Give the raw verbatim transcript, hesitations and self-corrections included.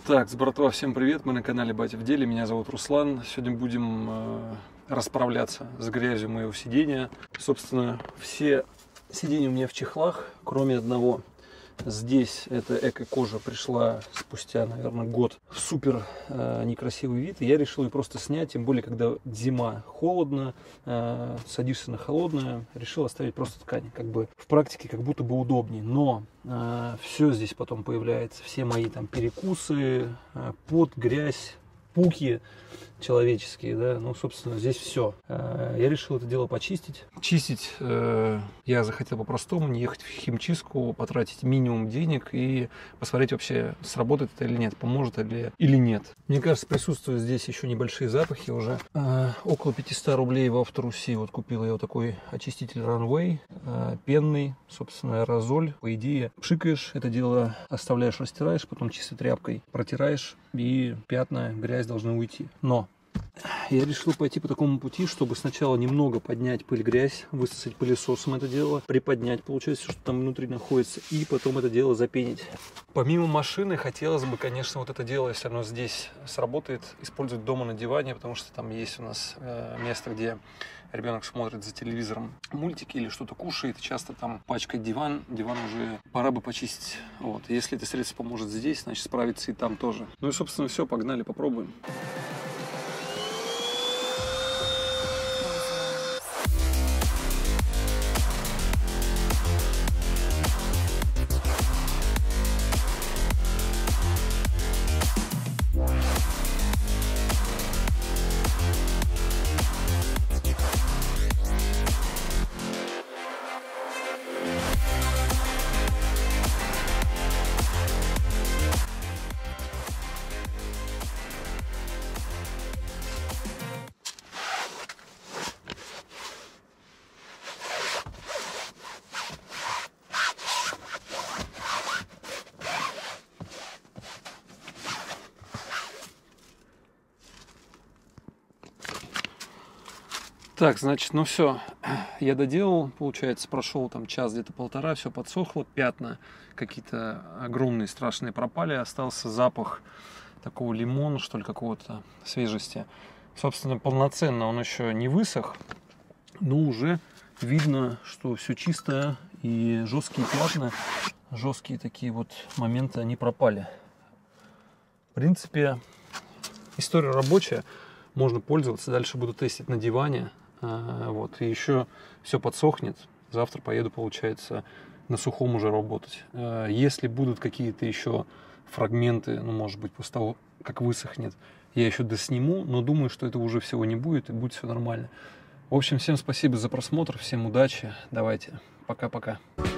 Так, с братва, всем привет, мы на канале Батя в деле, меня зовут Руслан. Сегодня будем э, расправляться с грязью моего сидения. Собственно, все сиденья у меня в чехлах, кроме одного. Здесь эта эко-кожа пришла спустя, наверное, год в супер э, некрасивый вид. И я решил ее просто снять, тем более, когда зима, холодно, э, садишься на холодное, решил оставить просто ткань. Как бы в практике как будто бы удобнее. Но э, все здесь потом появляется, все мои там перекусы, э, пот, грязь, пуки человеческие, да, ну, собственно, здесь все. Я решил это дело почистить. Чистить э, я захотел по-простому, не ехать в химчистку, потратить минимум денег и посмотреть вообще, сработает это или нет, поможет или, или нет. Мне кажется, присутствуют здесь еще небольшие запахи уже. Э, около пятисот рублей в Авторуси вот купил я вот такой очиститель Runway, э, пенный, собственно, аэрозоль. По идее, пшикаешь это дело, оставляешь, растираешь, потом чистой тряпкой протираешь, и пятна, грязь должны уйти. Но я решил пойти по такому пути, чтобы сначала немного поднять пыль, грязь, высосать пылесосом это дело, приподнять, получается, что там внутри находится, и потом это дело запенить. Помимо машины, хотелось бы, конечно, вот это дело, если оно здесь сработает, использовать дома на диване, потому что там есть у нас э, место, где ребенок смотрит за телевизором мультики или что-то кушает, часто там пачкает диван, диван уже пора бы почистить. Вот. Если это средство поможет здесь, значит справится и там тоже. Ну и, собственно, все, погнали, попробуем. Так, значит, ну все, я доделал, получается, прошел там час, где-то полтора, все подсохло, пятна какие-то огромные, страшные пропали, остался запах такого лимона, что ли, какого-то свежести. Собственно, полноценно он еще не высох, но уже видно, что все чистое и жесткие пятна, жесткие такие вот моменты, они пропали. В принципе, история рабочая, можно пользоваться, дальше буду тестить на диване. Вот, и еще все подсохнет. Завтра поеду, получается, на сухом уже работать. Если будут какие-то еще фрагменты, ну, может быть, после того, как высохнет, я еще досниму, но думаю, что этого уже всего не будет, и будет все нормально. В общем, всем спасибо за просмотр, всем удачи, давайте, пока-пока.